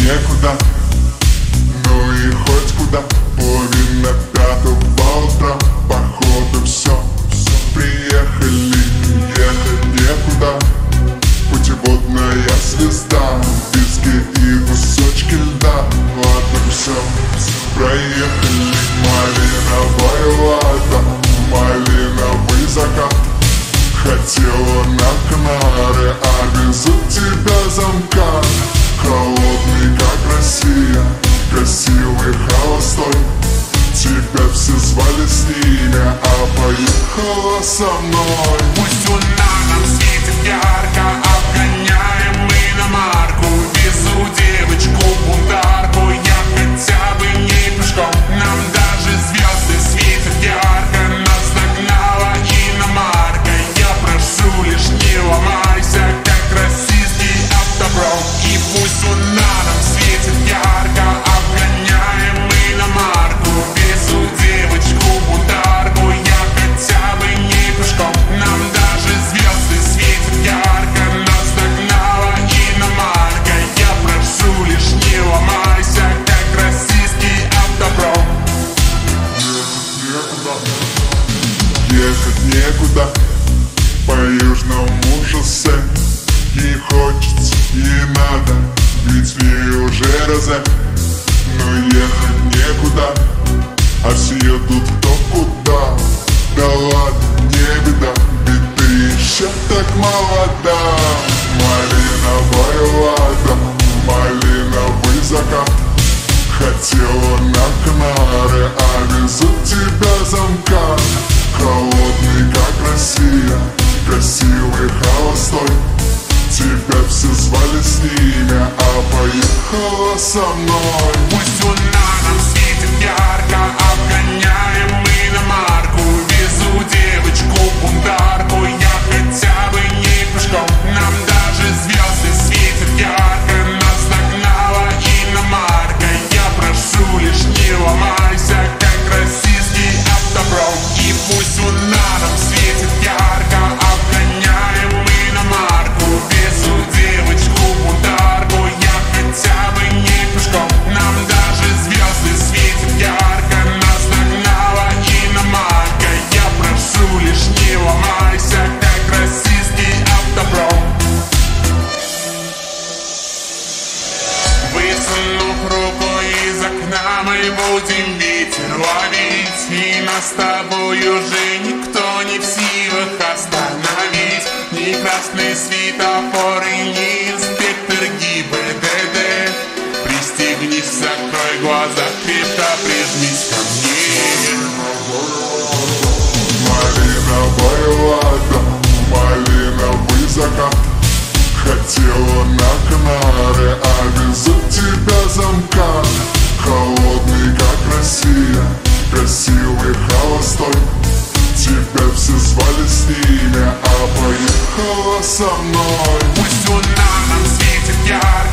некуда, ну и хоть куда. Половина пятого по утрам, походу все. Приехали, ехать некуда. Путеводная звезда, виски и кусочки льда. Ладно, все, проехали. Малиновое лето, малиновый закат. Хотела на Канары, а везут тебя замкат. Холодный, как Россия, красивый, холостой. Тебя все звали с ними, а поехала со мной. Пусть луна нам светит ярко, обгоняем мы на марку. Везу девочку-бунтарку, я хотя бы не пешком. Нам даже звезды светят ярко, нас догнала иномарка. Я прошу, лишь не ломайся, как российский автобром. И пусть луна нам светит ярко, обгоняем мы на марку. Везу девочку-бунтарку, я хотя бы не пешком. Нам даже звезды светят ярко, нас догнала иномарка. Я прошу, лишь не ломайся, как российский автобром. Ехать некуда, по южному шоссе. Ей хочется, ей надо, ведь ей уже розе. Но ехать некуда, а все едут кто куда. Да ладно, не беда, ведь ты еще так молода. Малиновое лето, малиновый закат. Хотела на Канары, а везут тебя замкат. Холодный, как Россия, красивый, холостой. Тебя все звали с ними, а поехала со мной. Пусть луна нам светит ярко, обгоняем мы на марку. Везу девочку-бунтарку, я хотя бы не пешком. Нам даже звезды светят ярко, нас догнала иномарка. Я прошу, лишь не ломайся, как российский автобром. И пусть луна нам светит ярко, обгоняем мы на марку. Везу девочку-бунтарку, я хотя бы не пешком. Нам даже звезды светят ярко, нас догнала иномарка. Я прошу, лишь не ломайся, как российский автобром. Высунув руку из окна, мы будем ветер ловить. И нас с тобой уже никто не в силах остановить. Ни красный светофор и ни инспектор ГИБДД. Пристегнись, закрой глаза, крепко прижмись ко мне. Малиновое лето, малиновый закат. Хотела на Канары, а везут тебя замкат. Холодный, как Россия, красивый, холостой. Тебя все звали с ними, а поехала со мной. Пусть луна нам светит ярко,